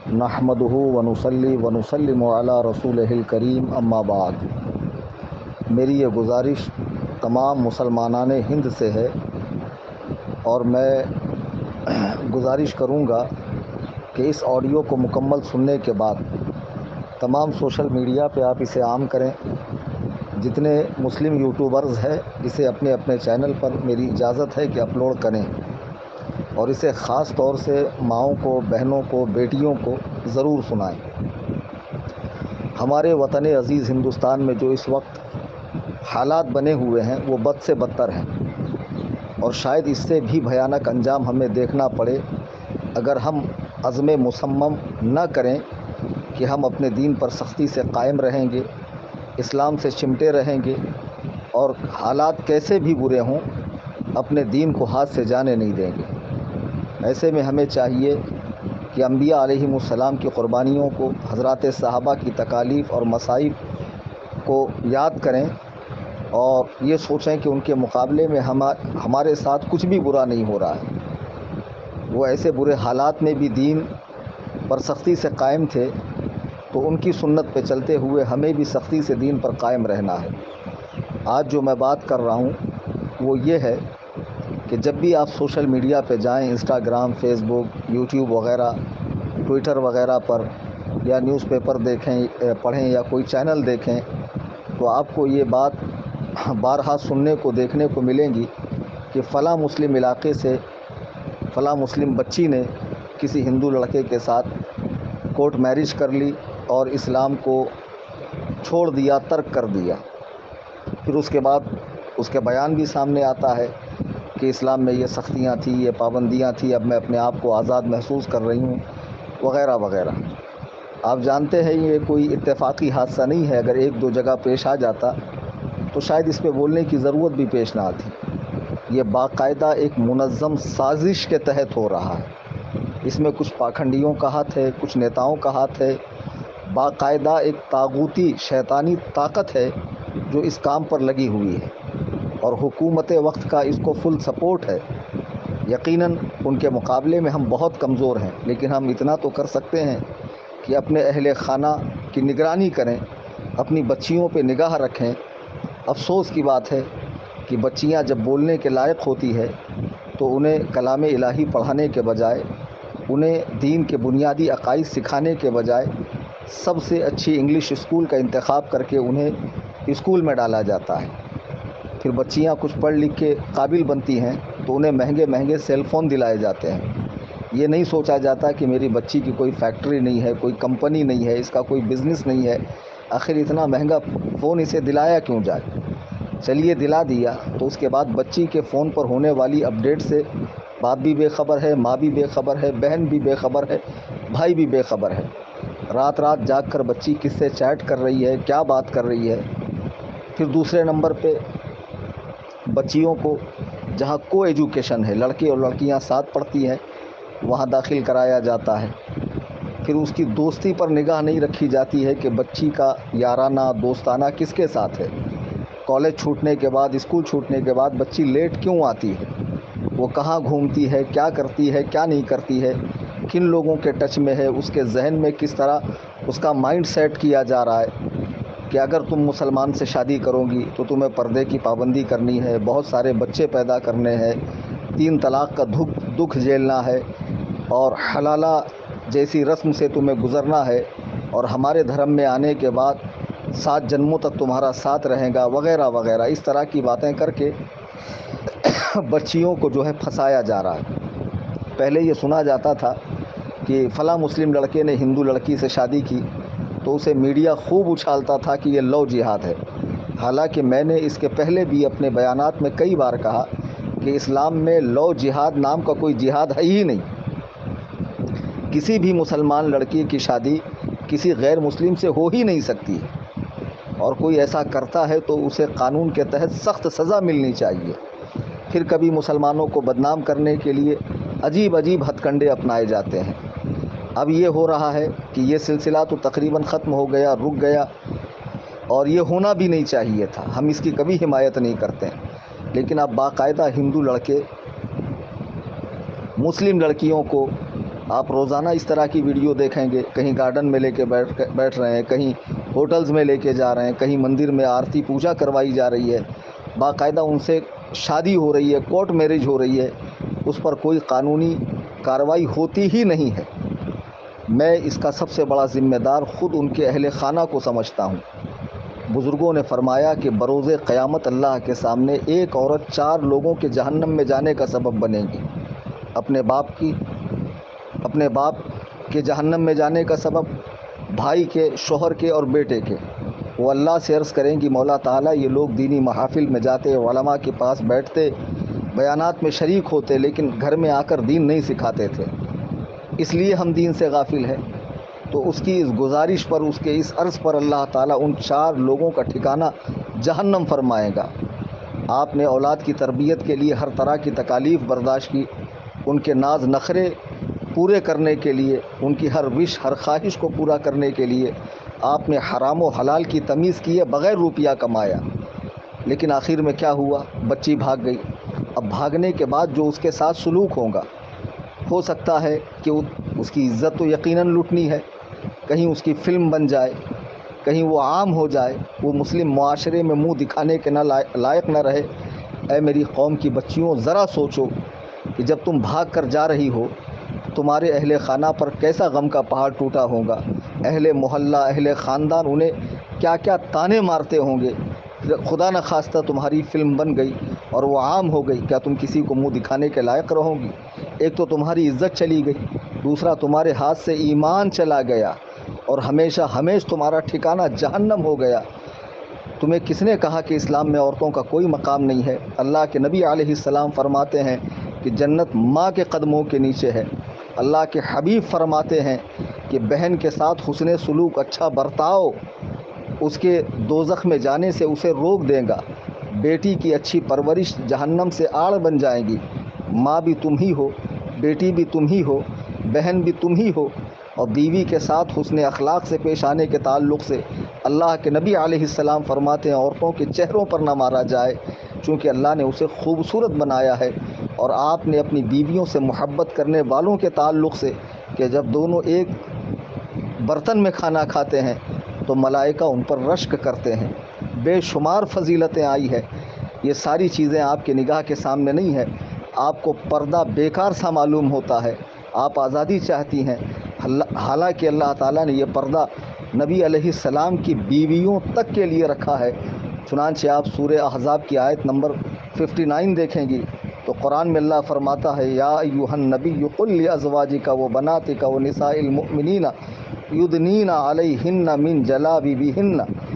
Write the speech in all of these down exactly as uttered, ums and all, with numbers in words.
नहमदुहु व नुसल्ली व नुसल्लिमु अला रसूलिहिल करीम अम्मा बाद। मेरी ये गुजारिश तमाम मुसलमानान हिंद से है और मैं गुजारिश करूँगा कि इस ऑडियो को मुकम्मल सुनने के बाद तमाम सोशल मीडिया पे आप इसे आम करें। जितने मुस्लिम यूट्यूबर्स हैं इसे अपने अपने चैनल पर मेरी इजाज़त है कि अपलोड करें और इसे ख़ास तौर से माँओं को, बहनों को, बेटियों को ज़रूर सुनाएं। हमारे वतन अज़ीज़ हिंदुस्तान में जो इस वक्त हालात बने हुए हैं वो बद से बदतर हैं और शायद इससे भी भयानक अंजाम हमें देखना पड़े अगर हम अज़्म मुसम्मम न करें कि हम अपने दीन पर सख्ती से कायम रहेंगे, इस्लाम से चिमटे रहेंगे और हालात कैसे भी बुरे हों अपने दीन को हाथ से जाने नहीं देंगे। ऐसे में हमें चाहिए कि अंबिया अलैहिमुस्सलाम की क़ुरबानियों को, हज़रात सहाबा की तकालीफ़ और मसाइब को याद करें और ये सोचें कि उनके मुकाबले में हम हमारे साथ कुछ भी बुरा नहीं हो रहा है। वो ऐसे बुरे हालात में भी दीन पर सख्ती से कायम थे, तो उनकी सुन्नत पे चलते हुए हमें भी सख्ती से दीन पर कायम रहना है। आज जो मैं बात कर रहा हूँ वो ये है कि जब भी आप सोशल मीडिया पे जाएं, इंस्टाग्राम, फेसबुक, यूट्यूब वगैरह, ट्विटर वगैरह पर या न्यूज़पेपर देखें, पढ़ें या कोई चैनल देखें, तो आपको ये बात बारहा सुनने को, देखने को मिलेंगी कि फ़लाँ मुस्लिम इलाके से फ़लाँ मुस्लिम बच्ची ने किसी हिंदू लड़के के साथ कोर्ट मैरिज कर ली और इस्लाम को छोड़ दिया, तर्क कर दिया। फिर उसके बाद उसके बयान भी सामने आता है कि इस्लाम में ये सख्तियाँ थी, ये पाबंदियाँ थी, अब मैं अपने आप को आज़ाद महसूस कर रही हूँ वग़ैरह वग़ैरह। आप जानते हैं ये कोई इत्तेफाकी हादसा नहीं है। अगर एक दो जगह पेश आ जाता तो शायद इस पे बोलने की ज़रूरत भी पेश ना आती। ये बाकायदा एक मुनज़्ज़म साजिश के तहत हो रहा है। इसमें कुछ पाखंडियों का हाथ है, कुछ नेताओं का हाथ है। बाकायदा एक तागूती शैतानी ताकत है जो इस काम पर लगी हुई है और हुकूमत वक्त का इसको फुल सपोर्ट है। यकीनन उनके मुकाबले में हम बहुत कमज़ोर हैं, लेकिन हम इतना तो कर सकते हैं कि अपने अहले खाना की निगरानी करें, अपनी बच्चियों पे निगाह रखें। अफसोस की बात है कि बच्चियां जब बोलने के लायक होती है तो उन्हें कलाम इलाही पढ़ाने के बजाय, उन्हें दीन के बुनियादी अकाईद सिखाने के बजाय सबसे अच्छी इंग्लिश स्कूल का इंतखाब करके उन्हें स्कूल में डाला जाता है। फिर बच्चियां कुछ पढ़ लिख के काबिल बनती हैं तो उन्हें महंगे महंगे सेल फ़ोन दिलाए जाते हैं। ये नहीं सोचा जाता कि मेरी बच्ची की कोई फैक्ट्री नहीं है, कोई कंपनी नहीं है, इसका कोई बिज़नेस नहीं है, आखिर इतना महंगा फ़ोन इसे दिलाया क्यों जाए। चलिए दिला दिया तो उसके बाद बच्ची के फ़ोन पर होने वाली अपडेट से बाप भी बेखबर है, माँ भी बेखबर है, बहन भी बेखबर है, भाई भी बेखबर है। रात रात जाग कर बच्ची किससे चैट कर रही है, क्या बात कर रही है। फिर दूसरे नंबर पे बच्चियों को जहाँ को एजुकेशन है, लड़के और लड़कियाँ साथ पढ़ती हैं, वहाँ दाखिल कराया जाता है। फिर उसकी दोस्ती पर निगाह नहीं रखी जाती है कि बच्ची का याराना, दोस्ताना किसके साथ है। कॉलेज छूटने के बाद, स्कूल छूटने के बाद बच्ची लेट क्यों आती है, वो कहाँ घूमती है, क्या करती है, क्या नहीं करती है, किन लोगों के टच में है, उसके जहन में किस तरह उसका माइंड सेट किया जा रहा है कि अगर तुम मुसलमान से शादी करोगी तो तुम्हें पर्दे की पाबंदी करनी है, बहुत सारे बच्चे पैदा करने हैं, तीन तलाक़ का दुख दुख झेलना है और हलाला जैसी रस्म से तुम्हें गुज़रना है और हमारे धर्म में आने के बाद सात जन्मों तक तुम्हारा साथ रहेगा वग़ैरह वग़ैरह। इस तरह की बातें करके बच्चियों को जो है फंसाया जा रहा है। पहले ये सुना जाता था कि फ़लाँ मुस्लिम लड़के ने हिंदू लड़की से शादी की तो उसे मीडिया खूब उछालता था कि ये लव जिहाद है। हालांकि मैंने इसके पहले भी अपने बयानात में कई बार कहा कि इस्लाम में लव जिहाद नाम का कोई जिहाद है ही नहीं। किसी भी मुसलमान लड़की की शादी किसी गैर मुस्लिम से हो ही नहीं सकती और कोई ऐसा करता है तो उसे कानून के तहत सख्त सज़ा मिलनी चाहिए। फिर कभी मुसलमानों को बदनाम करने के लिए अजीब अजीब हथकंडे अपनाए जाते हैं। अब ये हो रहा है कि ये सिलसिला तो तकरीबन ख़त्म हो गया, रुक गया और ये होना भी नहीं चाहिए था। हम इसकी कभी हिमायत नहीं करते हैं, लेकिन अब बाकायदा हिंदू लड़के मुस्लिम लड़कियों को آپ روزانہ اس طرح کی ویڈیو دیکھیں گے، کہیں گارڈن میں لے کے بیٹھ بیٹھ رہے ہیں، کہیں ہوٹلز میں لے کے جا رہے ہیں، کہیں مندر میں آرتی پوجا کروائی جا رہی ہے، باقاعدہ ان سے شادی ہو رہی ہے، کورٹ میرج ہو رہی ہے، اس پر کوئی قانونی کارروائی ہوتی ہی نہیں ہے۔ میں اس کا سب سے بڑا ذمہ دار خود ان کے اہل خانہ کو سمجھتا ہوں۔ بزرگوں نے فرمایا کہ بروز قیامت اللہ کے سامنے ایک عورت چار لوگوں کے جہنم میں جانے کا سبب بنے گی۔ اپنے باپ کی اپنے باپ کے جہنم میں جانے کا سبب، بھائی کے، شوہر کے اور بیٹے کے۔ وہ اللہ سے عرض کریں گی مولا تعالیٰ یہ لوگ دینی محافل میں جاتے، علماء کے پاس بیٹھتے، بیانات میں شریک ہوتے، لیکن گھر میں آ کر دین نہیں سکھاتے تھے، اس لیے ہم دین سے غافل ہیں۔ تو اس کی اس گزارش پر، اس کے اس عرض پر اللہ تعالیٰ ان چار لوگوں کا ٹھکانہ جہنم فرمائے گا۔ آپ نے اولاد کی تربیت کے لیے ہر طرح کی تکالیف برداشت کی، ان کے ناز نخرے پورے کرنے کے لیے، ان کی ہر وش، ہر خواہش کو پورا کرنے کے لیے آپ نے حرام و حلال کی تمیز کی ہے، بغیر روپیہ کمایا۔ لیکن آخر میں کیا ہوا؟ بچی بھاگ گئی۔ اب بھاگنے کے بعد جو اس کے ساتھ سلوک ہوگا، ہو سکتا ہے کہ اس کی عزت تو یقیناً لوٹنی ہے، کہیں اس کی فلم بن جائے، کہیں وہ عام ہو جائے، وہ مسلم معاشرے میں منہ دکھانے کے نہ لائق نہ رہے۔ اے میری قوم کی بچیوں، ذرا سوچو کہ جب تم بھاگ کر جا رہی ہو، تمہارے اہل خانہ پر کیسا غم کا پہاڑ ٹوٹا ہوگا، اہل محلہ، اہل خاندان انہیں کیا کیا تانے مارتے ہوں گے۔ خدا نہ خواستہ تمہاری فلم بن گئی اور وہ عام ہو گئی، کیا تم کسی کو منہ دکھانے کے لائق رہو گی؟ ایک تو تمہاری عزت چلی گئی، دوسرا تمہارے ہاتھ سے ایمان چلا گیا، اور ہمیشہ ہمیشہ تمہارا ٹھکانہ جہنم ہو گیا۔ تمہیں کس نے کہا کہ اسلام میں عورتوں کا کوئی مقام نہیں ہے؟ اللہ کے نبی علیہ السلام فرماتے ہیں کہ جنت ماں کے قدموں کے نیچے ہے۔ اللہ کے حبیب فرماتے ہیں کہ بہن کے ساتھ حسن سلوک، اچھا برتاؤ، اس کے دوزخ میں جانے سے اسے روک دے گا۔ بیٹی کی اچھی پرورش جہنم سے آڑ بن جائے گی۔ ماں بھی تم ہی ہو، بیٹی بھی تم ہی ہو، بہن بھی تم ہی ہو۔ اور بیوی کے ساتھ حسن اخلاق سے پیش آنے کے تعلق سے اللہ کے نبی علیہ السلام فرماتے ہیں عورتوں کے چہروں پر نہ مارا جائے، چونکہ اللہ نے اسے خوبصورت بنایا ہے۔ اور آپ نے اپنی بیویوں سے محبت کرنے والوں کے تعلق سے کہ جب دونوں ایک برتن میں کھانا کھاتے ہیں تو ملائکہ ان پر رشک کرتے ہیں۔ بے شمار فضیلتیں آئی ہے۔ یہ ساری چیزیں آپ کی نگاہ کے سامنے نہیں ہے۔ آپ کو پردہ بیکار سا معلوم ہوتا ہے، آپ آزادی چاہتی ہیں، حالانکہ اللہ تعالیٰ نے یہ پردہ نبی علیہ السلام کی بیویوں تک کے لیے رکھا ہے۔ چنانچہ آپ سورہ احزاب کی آیت نمبر اناسی دیکھیں گی تو قرآن میں اللہ فرماتا ہے یا ایھا النبی قل لازواجک و بناتک و نساء المؤمنین یدنین علیہن من جلابیبہن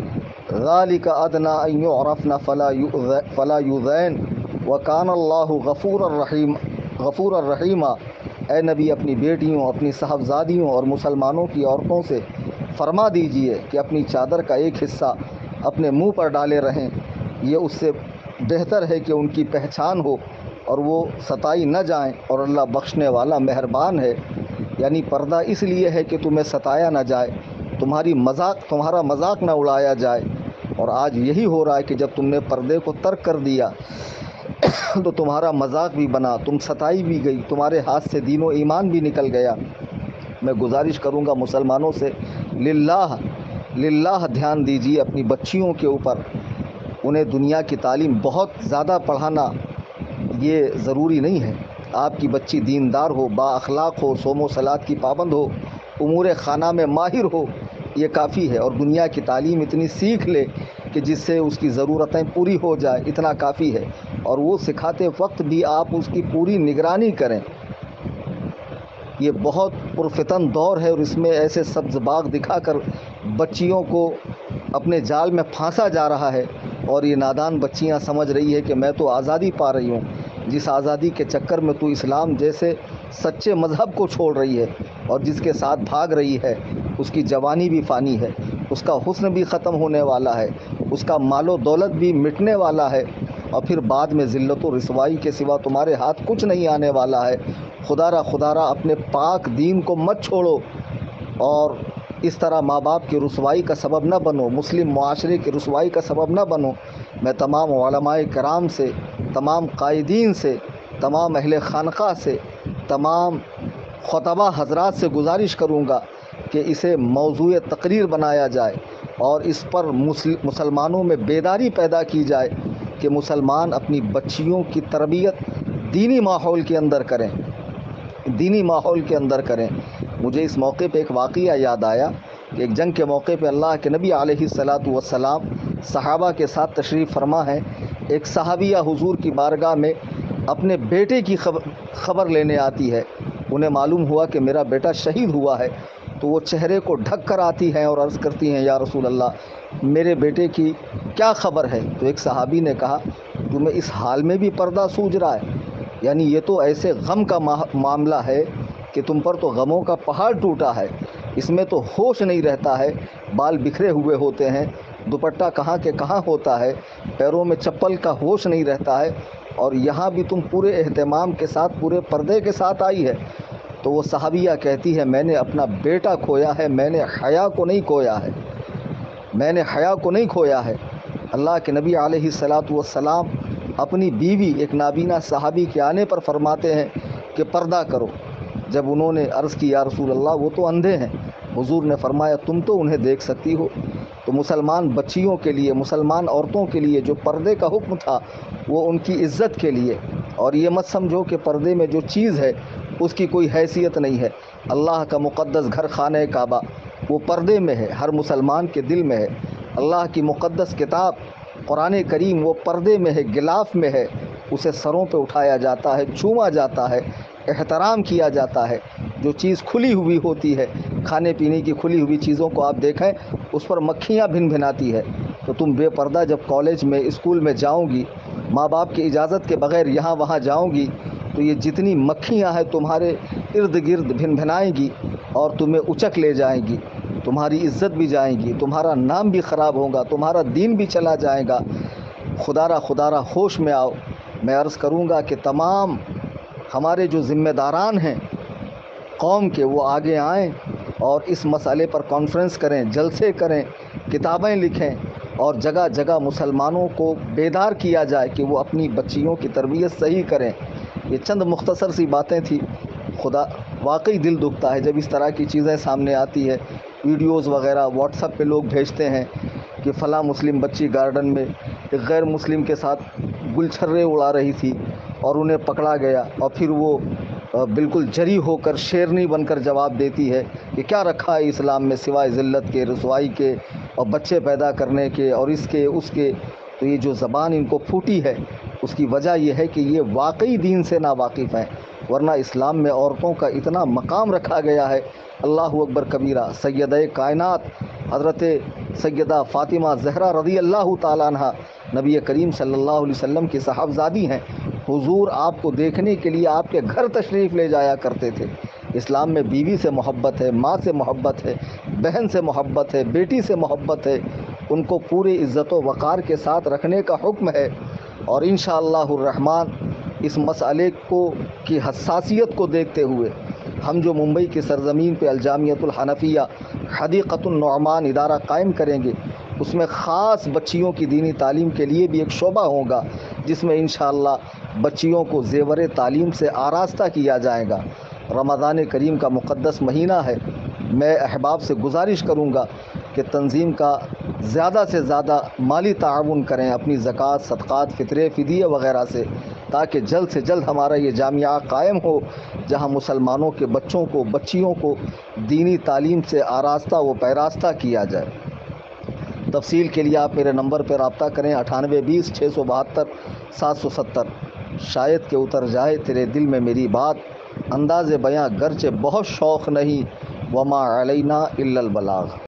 ذالک ادنی ان یعرفن فلا یؤذین وکان اللہ غفور الرحیم غفور الرحیما۔ اے نبی اپنی بیٹیوں، اپنی صاحبزادیوں اور مسلمانوں کی عورتوں سے فرما دیجئے کہ اپنی چادر کا ایک حصہ اپنے منہ پر ڈالے رہیں، یہ اس سے بہتر ہے کہ ان کی پہچان ہو اور وہ ستائی نہ جائیں، اور اللہ بخشنے والا مہربان ہے۔ یعنی پردہ اس لیے ہے کہ تمہیں ستایا نہ جائے، تمہاری مذاق تمہارا مذاق نہ اڑایا جائے۔ اور آج یہی ہو رہا ہے کہ جب تم نے پردے کو ترک کر دیا تو تمہارا مذاق بھی بنا، تم ستائی بھی گئی، تمہارے ہاتھ سے دین و ایمان بھی نکل گیا۔ میں گزارش کروں گا مسلمانوں سے، للہ للہ دھیان دیجیے اپنی بچیوں کے اوپر۔ انہیں دنیا کی تعلیم بہت زیادہ پڑھانا یہ ضروری نہیں ہے۔ آپ کی بچی دیندار ہو، با اخلاق ہو، صوم و صلات کی پابند ہو، امور خانہ میں ماہر ہو، یہ کافی ہے۔ اور دنیا کی تعلیم اتنی سیکھ لے کہ جس سے اس کی ضرورتیں پوری ہو جائے، اتنا کافی ہے۔ اور وہ سکھاتے وقت بھی آپ اس کی پوری نگرانی کریں۔ یہ بہت پرفتن دور ہے، اور اس میں ایسے سبز باغ دکھا کر بچیوں کو اپنے جال میں پھانسا جا رہا ہے، اور یہ نادان بچیاں سمجھ رہی ہے کہ میں تو آزادی پا رہی ہوں۔ جس آزادی کے چکر میں تو اسلام جیسے سچے مذہب کو چھوڑ رہی ہے اور جس کے ساتھ بھاگ رہی ہے، اس کی جوانی بھی فانی ہے، اس کا حسن بھی ختم ہونے والا ہے، اس کا مال و دولت بھی مٹنے والا ہے، اور پھر بعد میں ذلت و رسوائی کے سوا تمہارے ہاتھ کچھ نہیں آنے والا ہے۔ خدا را خدا را اپنے پاک دین کو مت چھوڑو، اور اس طرح ماں باپ کی رسوائی کا سبب نہ بنو، مسلم معاشرے کی رسوائی کا سبب نہ بنو۔ میں تمام علماء کرام سے، تمام قائدین سے، تمام اہل خانقاہ سے، تمام خطبہ حضرات سے گزارش کروں گا کہ اسے موضوع تقریر بنایا جائے اور اس پر مسلمانوں میں بیداری پیدا کی جائے کہ مسلمان اپنی بچیوں کی تربیت دینی ماحول کے اندر کریں دینی ماحول کے اندر کریں مجھے اس موقع پہ ایک واقعہ یاد آیا کہ ایک جنگ کے موقع پہ اللہ کے نبی علیہ الصلاۃ والسلام صحابہ کے ساتھ تشریف فرما ہیں. ایک صحابیہ حضور کی بارگاہ میں اپنے بیٹے کی خبر خبر لینے آتی ہے. انہیں معلوم ہوا کہ میرا بیٹا شہید ہوا ہے, تو وہ چہرے کو ڈھک کر آتی ہیں اور عرض کرتی ہیں, یا رسول اللہ میرے بیٹے کی کیا خبر ہے؟ تو ایک صحابی نے کہا, تمہیں اس حال میں بھی پردہ سوج رہا ہے؟ یعنی یہ تو ایسے غم کا معاملہ ہے کہ تم پر تو غموں کا پہاڑ ٹوٹا ہے, اس میں تو ہوش نہیں رہتا ہے, بال بکھرے ہوئے ہوتے ہیں, دوپٹہ کہاں کے کہاں ہوتا ہے, پیروں میں چپل کا ہوش نہیں رہتا ہے, اور یہاں بھی تم پورے اہتمام کے ساتھ پورے پردے کے ساتھ آئی ہے. تو وہ صحابیہ کہتی ہے, میں نے اپنا بیٹا کھویا ہے, میں نے حیا کو نہیں کھویا ہے میں نے حیا کو نہیں کھویا ہے. اللہ کے نبی علیہ الصلاۃ والسلام اپنی بیوی ایک نابینا صحابی کے آنے پر فرماتے ہیں کہ پردہ کرو. جب انہوں نے عرض کی, یا رسول اللہ وہ تو اندھے ہیں, حضور نے فرمایا تم تو انہیں دیکھ سکتی ہو. تو مسلمان بچیوں کے لیے, مسلمان عورتوں کے لیے جو پردے کا حکم تھا وہ ان کی عزت کے لیے, اور یہ مت سمجھو کہ پردے میں جو چیز ہے اس کی کوئی حیثیت نہیں ہے. اللہ کا مقدس گھر خانہ کعبہ وہ پردے میں ہے, ہر مسلمان کے دل میں ہے. اللہ کی مقدس کتاب قرآن کریم وہ پردے میں ہے, غلاف میں ہے, اسے سروں پہ اٹھایا جاتا ہے, چوما جاتا ہے, احترام کیا جاتا ہے. جو چیز کھلی ہوئی ہوتی ہے, کھانے پینے کی کھلی ہوئی چیزوں کو آپ دیکھیں اس پر مکھیاں بھن بھناتی ہے, تو تم بے پردہ جب کالج میں اسکول میں جاؤ گی, ماں باپ کی اجازت کے بغیر یہاں وہاں جاؤ گی, تو یہ جتنی مکھیاں ہیں تمہارے ارد گرد بھن بھنائیں گی اور تمہیں اچک لے جائیں گی, تمہاری عزت بھی جائیں گی, تمہارا نام بھی خراب ہوگا, تمہارا دین بھی چلا جائے گا. خدارہ خدارہ ہوش میں آؤ. میں عرض کروں گا کہ تمام ہمارے جو ذمہ داران ہیں قوم کے, وہ آگے آئیں اور اس مسئلے پر کانفرنس کریں, جلسے کریں, کتابیں لکھیں, اور جگہ جگہ مسلمانوں کو بیدار کیا جائے کہ وہ اپنی بچیوں کی تربیت صحیح کریں. یہ چند مختصر سی باتیں تھیں. خدا واقعی دل دکھتا ہے جب اس طرح کی چیزیں سامنے آتی ہے. ویڈیوز وغیرہ واٹس ایپ پہ لوگ بھیجتے ہیں کہ فلاں مسلم بچی گارڈن میں ایک غیر مسلم کے ساتھ گل چھرے اڑا رہی تھی اور انہیں پکڑا گیا, اور پھر وہ بالکل جری ہو کر شیرنی بن کر جواب دیتی ہے کہ کیا رکھا ہے اسلام میں سوائے ذلت کے, رسوائی کے, اور بچے پیدا کرنے کے, اور اس کے اس کے. تو یہ جو زبان ان کو پھوٹی ہے اس کی وجہ یہ ہے کہ یہ واقعی دین سے ناواقف ہیں, ورنہ اسلام میں عورتوں کا اتنا مقام رکھا گیا ہے. اللہ اکبر کبیرہ. سیدہ کائنات حضرت سیدہ فاطمہ زہرا رضی اللہ تعالیٰ عنہ نبی کریم صلی اللہ علیہ وسلم کی صاحبزادی ہیں. حضور آپ کو دیکھنے کے لیے آپ کے گھر تشریف لے جایا کرتے تھے. اسلام میں بیوی سے محبت ہے, ماں سے محبت ہے, بہن سے محبت ہے, بیٹی سے محبت ہے, ان کو پوری عزت و وقار کے ساتھ رکھنے کا حکم ہے. اور انشاءاللہ الرحمن اس مسئلے کو کی حساسیت کو دیکھتے ہوئے ہم جو ممبئی کی سرزمین پہ الجامعۃ الحنفیہ حدیقۃ النعمان ادارہ قائم کریں گے, اس میں خاص بچیوں کی دینی تعلیم کے لیے بھی ایک شعبہ ہوگا, جس میں انشاءاللہ بچیوں کو زیور تعلیم سے آراستہ کیا جائے گا. رمضان کریم کا مقدس مہینہ ہے. میں احباب سے گزارش کروں گا کہ تنظیم کا زیادہ سے زیادہ مالی تعاون کریں اپنی زکوٰۃ, صدقات, فطرے, فدیے وغیرہ سے, تاکہ جلد سے جلد ہمارا یہ جامعہ قائم ہو جہاں مسلمانوں کے بچوں کو, بچیوں کو دینی تعلیم سے آراستہ و پیراستہ کیا جائے. تفصیل کے لیے آپ میرے نمبر پر رابطہ کریں اٹھانوے بیس چھ سو بہتر سات سو ستر. شاید کہ اتر جائے تیرے دل میں میری بات, انداز بیاں گرچہ بہت شوق نہیں, وما علینا الا البلاغ.